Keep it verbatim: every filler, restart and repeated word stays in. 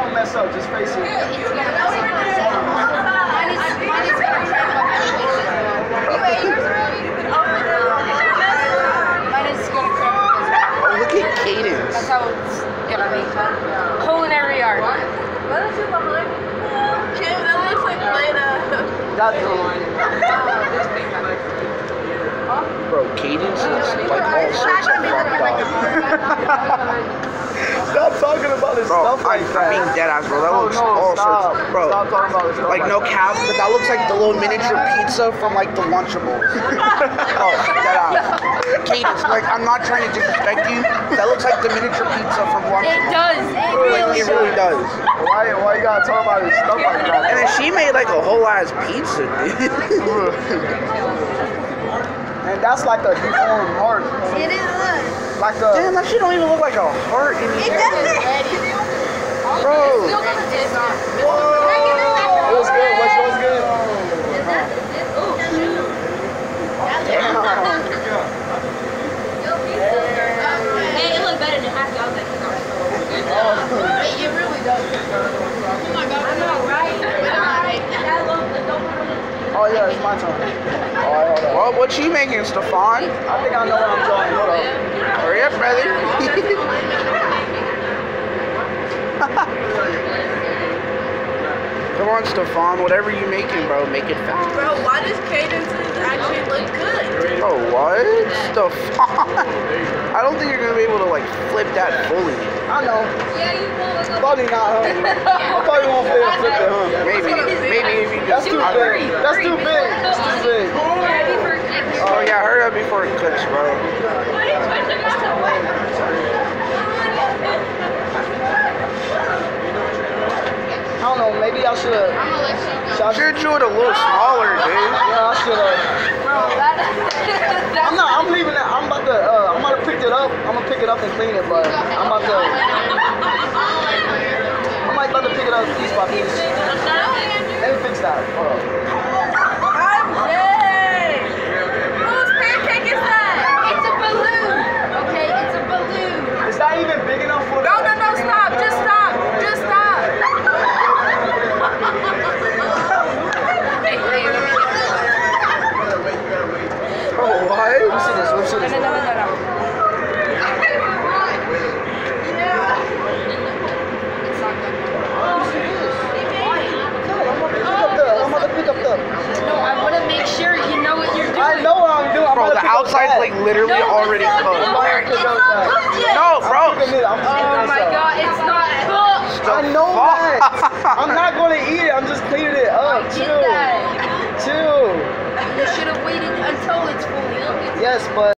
don't mess up. Just face it. It's gonna mess up. Mine is, mine is gonna crack up anyways. Mine is gonna crack up. Oh, look at Cadence. That's how it's gonna be. Culinary art. What is you behind? Kim, that looks like Play-Doh. That's the one. Bro, Cadence is like all sorts of fucked up. Stop talking about this Bro, stuff like I, that. I'm being dead ass, bro. That Oh, looks no, all stop. sorts. Bro, Stop talking about this stuff like like no that. cap, but that looks like the little miniature pizza from like the Lunchables. Oh, dead ass. Cadence, like I'm not trying to disrespect you. That looks like the miniature pizza from It Lunchables. does. It really It really does. Why, why you gotta talk about this stuff like that? And then she made like a whole ass pizza, dude. And that's like a deformed heart. It is. Like a. Damn, that shit don't even look like a heart It anymore. doesn't. Bro. It was good. What's yours good? Damn. Hey, it looks better than half the other things. It really does. Oh my god, I know, right? Oh yeah, it's my turn. Alright, hold on. Well, what you making, Stefan? I think I know what I'm drawing. Hold up. Hurry up, brother. Come on, Stefan. Whatever you making, bro, make it fast. Bro, why does Cadence's actually look good? Bro, what? Stefan? I don't think you're gonna be able to like flip that fully. I know. Yeah, you will. Probably not, huh? I probably won't flip it, flip it, huh? Maybe, maybe if you That's just. too big. That's too big. That's too big. Oh yeah, hurry up before it cooks, bro. I don't know. Maybe I should have. You should do it a little smaller, dude. Yeah, I should have. Bro, that. I'm not. I'm leaving it. I'm about to. Uh, I'm about to pick it up. I'm gonna pick it up and clean it, but I'm about to. I'm like about to pick it up piece by piece. Let me fix that. Hold on. I'm dead. Whose pancake is that? It's a balloon. Okay, it's a balloon. Is that even big enough for? No, no, no, stop. Just stop. Just stop. Oh, what? Let me see this. Let me see this. No, no, no, no, no. It's not good. I'm about to pick up the. No, I want to make sure you know what you're doing. I know what I'm doing. I'm Bro, about to the pick up outside's that. like literally No, already it's not cooked. I'm about to pick up that. No, bro. I'm picking it. I'm just Oh my god, it's not cooked. I know that. I'm not gonna eat it. I'm just cleaning it up. I get Chill. that. Chill. You should have waited until it's fully cooked. Yes, but.